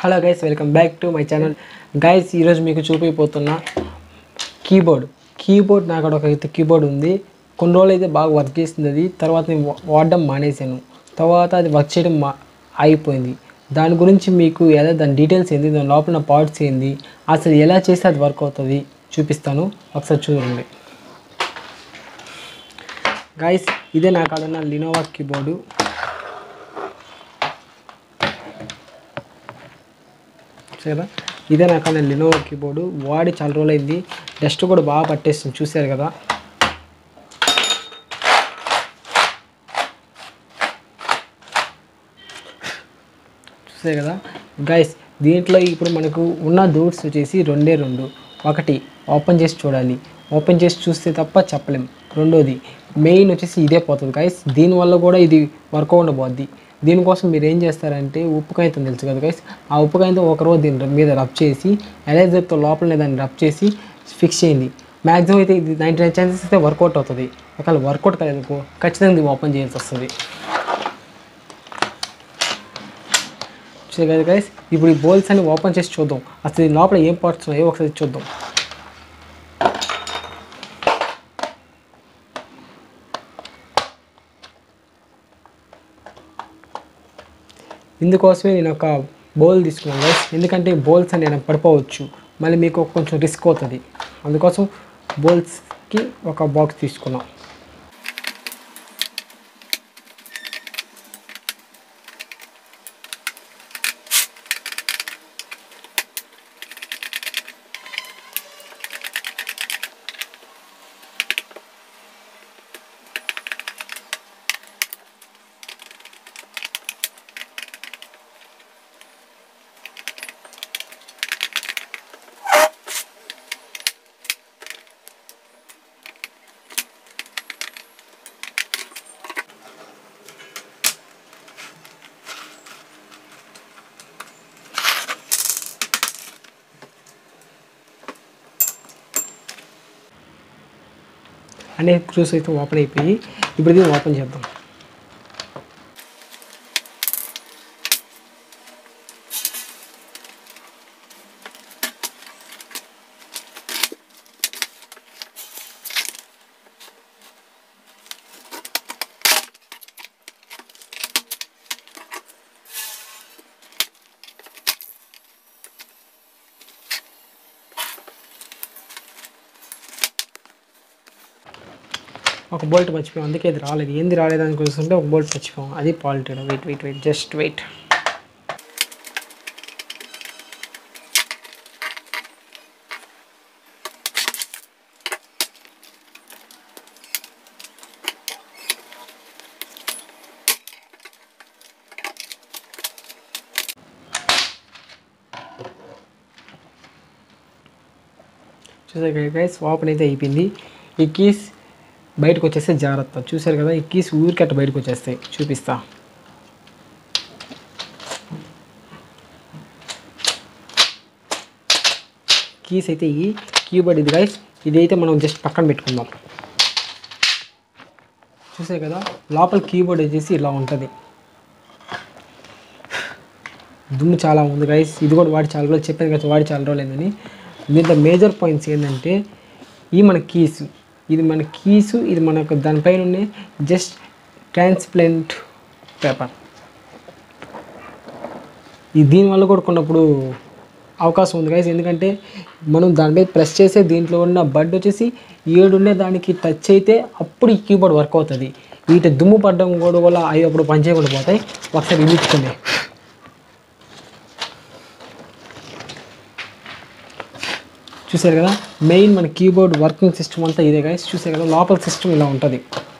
Hello guys, welcome back to my channel. Guys, ఈరోజు మీకు చూపిపోతున్న keyboard నాకు ఒక కీబోర్డ్ ఉంది. కొన్ని రోజులు అయితే బాగా వర్క్ చేసింది. అది తర్వాత నేను వాడడం మానేశాను. తర్వాత అది వర్క్ చేయడం అయిపోయింది. దాని గురించి మీకు దాని డీటెయిల్స్ ఏంది, దాని లోపల పార్ట్స్ ఏంది, అసలు ఎలా చేస్తే అది వర్క్ అవుతుంది చూపిస్తాను. ఒకసారి చూడండి గైస్. ఇదే నా కాడ ఉన్న లినోవా కీబోర్డు. కదా, ఇదే నాకన్నా లినోవా కీబోర్డు. వాడి చాలా రోజులు అయింది. డస్ట్ కూడా బాగా పట్టేస్తుంది, చూసారు కదా. గైస్, దీంట్లో ఇప్పుడు మనకు ఉన్న డోర్స్ వచ్చేసి రెండే రెండు. ఒకటి ఓపెన్ చేసి చూడాలి, ఓపెన్ చేసి చూస్తే తప్ప చెప్పలేం. రెండోది మెయిన్ వచ్చేసి ఇదే పోతుంది గైస్. దీనివల్ల కూడా ఇది వర్క్ ఉండబోద్ది. దీనికోసం మీరు ఏం చేస్తారంటే, ఉప్పు కాగితం తెలుసు కదా గైస్, ఆ ఉప్పు కాగితం ఒకరోజు దీని మీద రబ్ చేసి ఎరేజర్తో లోపలనే దాన్ని రబ్ చేసి ఫిక్స్ చేయండి. మ్యాక్సిమం అయితే ఇది 99 ఛాన్సెస్ అయితే వర్కౌట్ అవుతుంది. ఒకవేళ వర్కౌట్ కాలేదు ఖచ్చితంగా ఇది ఓపెన్ చేయాల్సి వస్తుంది. చూసే కదా గైస్, ఇప్పుడు ఈ బోల్స్ అన్ని ఓపెన్ చేసి చూద్దాం. అసలు ఈ లోపల ఏం పార్ట్స్ ఉన్నాయో ఒకసారి చూద్దాం. ఇందుకోసమే నేను ఒక బౌల్ తీసుకున్నాను గైస్. ఎందుకంటే బౌల్స్ అని నేను పడిపోవచ్చు, మళ్ళీ మీకు కొంచెం రిస్క్ అవుతుంది. అందుకోసం బౌల్స్కి ఒక బాక్స్ తీసుకున్నాం. అనే క్రూస్ అయితే ఓపెన్ అయిపోయి, ఇప్పుడు ఇది ఓపెన్ చేద్దాం. ఒక బోల్ట్ మర్చిపోయాం, అందుకే ఇది రాలేదు. ఏంది రాలేదని చూస్తుంటే ఒక బోల్ట్ మర్చిపోయాం, అది పాల్టెడ్. Wait just wait. చూసారు గైస్, ఓపెన్ అయితే అయిపోయింది. ఈ కీస్ బయటకు వచ్చేస్తే జాగ్రత్త. చూసారు కదా, ఈ కీస్ ఊరికట్ట బయటకు వచ్చేస్తాయి. చూపిస్తా. కీస్ అయితే ఈ కీబోర్డ్ ఇది గైస్. ఇదైతే మనం జస్ట్ పక్కన పెట్టుకుందాం. చూసారు కదా, లోపల కీబోర్డ్ వచ్చేసి ఇలా ఉంటుంది. దుమ్ము చాలా ఉంది గైస్. ఇది కూడా వాడి చాలా రోజులు, చెప్పాను కదా వాడి చాలా రోజులు ఏందని. దీంట్లో మేజర్ పాయింట్స్ ఏంటంటే, ఈ మన కీస్, ఇది మన కీసు, ఇది మనకు దానిపైన జస్ట్ ట్రాన్స్పరెంట్ పేపర్. ఇది దీనివల్ల కూడా కొన్నప్పుడు అవకాశం ఉంది గైస్. ఎందుకంటే మనం దానిపై ప్రెస్ చేసే దీంట్లో ఉన్న బడ్ వచ్చేసి 7 ఉండే దానికి టచ్ అయితే అప్పుడు ఈ కీబోర్డ్ వర్క్ అవుతుంది. వీటి దుమ్ము పడడం కూడా వల్ల అవి అప్పుడు పనిచేయకుండా పోతాయి. ఒకసారి ఇచ్చుకోండి. చూసారు కదా, మెయిన్ మన కీబోర్డ్ వర్కింగ్ సిస్టమ్ అంతా ఇదే గైస్. చూసారు కదా, లోపల సిస్టమ్ ఇలా ఉంటుంది.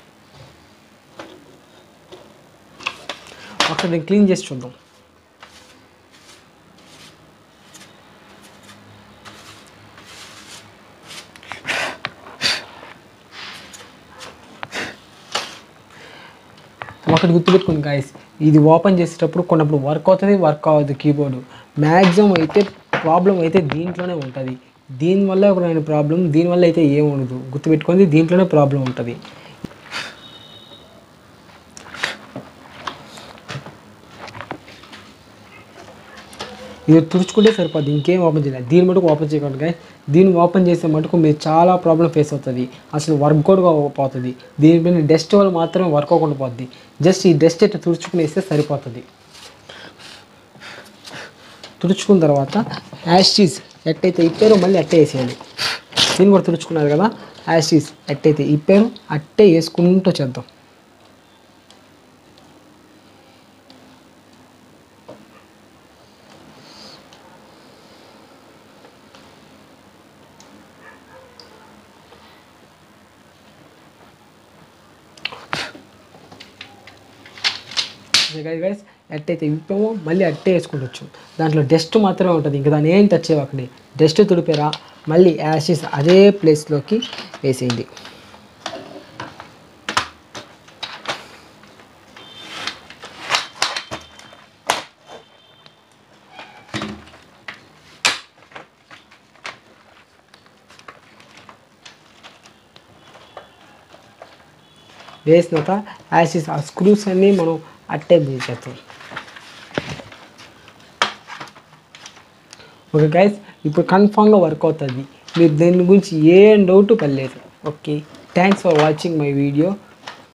ఒకసారి నేను క్లీన్ చేసి చూద్దాం. ఒకటి గుర్తుపెట్టుకోండి గాయస్, ఇది ఓపెన్ చేసేటప్పుడు కొన్నప్పుడు వర్క్ అవుతుంది, వర్క్ అవ్వదు కీబోర్డు. మ్యాక్సిమం అయితే ప్రాబ్లం అయితే దీంట్లోనే ఉంటుంది. దీనివల్ల ఒక ప్రాబ్లం, దీనివల్ల అయితే ఏం ఉండదు. గుర్తుపెట్టుకోండి, దీంట్లోనే ప్రాబ్లం ఉంటుంది. ఇది తుడుచుకుంటే సరిపోద్ది, ఇంకేం ఓపెన్ చేయలేదు. దీని మటుకు ఓపెన్ చేయకండి గైస్. దీన్ని ఓపెన్ చేసే మటుకు మీరు చాలా ప్రాబ్లం ఫేస్ అవుతుంది, అసలు వర్క్ కూడా పోతుంది. దీనిపైన డస్ట్ వల్ల మాత్రమే వర్క్ అవ్వకుండా పోద్ది. జస్ట్ ఈ డస్ట్ అయితే తుడుచుకునేస్తే సరిపోతుంది. తుడుచుకున్న తర్వాత యాషీస్ ఎట్టయితే ఇప్పారో మళ్ళీ అట్టే వేసేయాలి. దీన్ని కూడా తుడుచుకున్నారు కదా, యాషీస్ ఎట్టయితే ఇప్పారో అట్టే వేసుకుంటూ చేద్దాం. గైస్ ఎట్టయితే విప్పామో మళ్ళీ అట్టే వేసుకుంటొచ్చు. దాంట్లో డస్ట్ మాత్రమే ఉంటుంది, ఇంకా దాన్ని ఏం టచ్ చేయకండి. డస్ట్ తుడిపారా మళ్ళీ యాషెస్ అదే ప్లేస్లోకి వేసేయండి. వేసిన తర్వాత యాషెస్ ఆ స్క్రూస్ అన్నీ మనం అట్టే చేస్తాం. ఓకే గైస్, ఇప్పుడు కన్ఫామ్గా వర్క్ అవుతుంది. మీరు దీని గురించి ఏం డౌట్ పడలేదు. Okay, thanks for watching my video.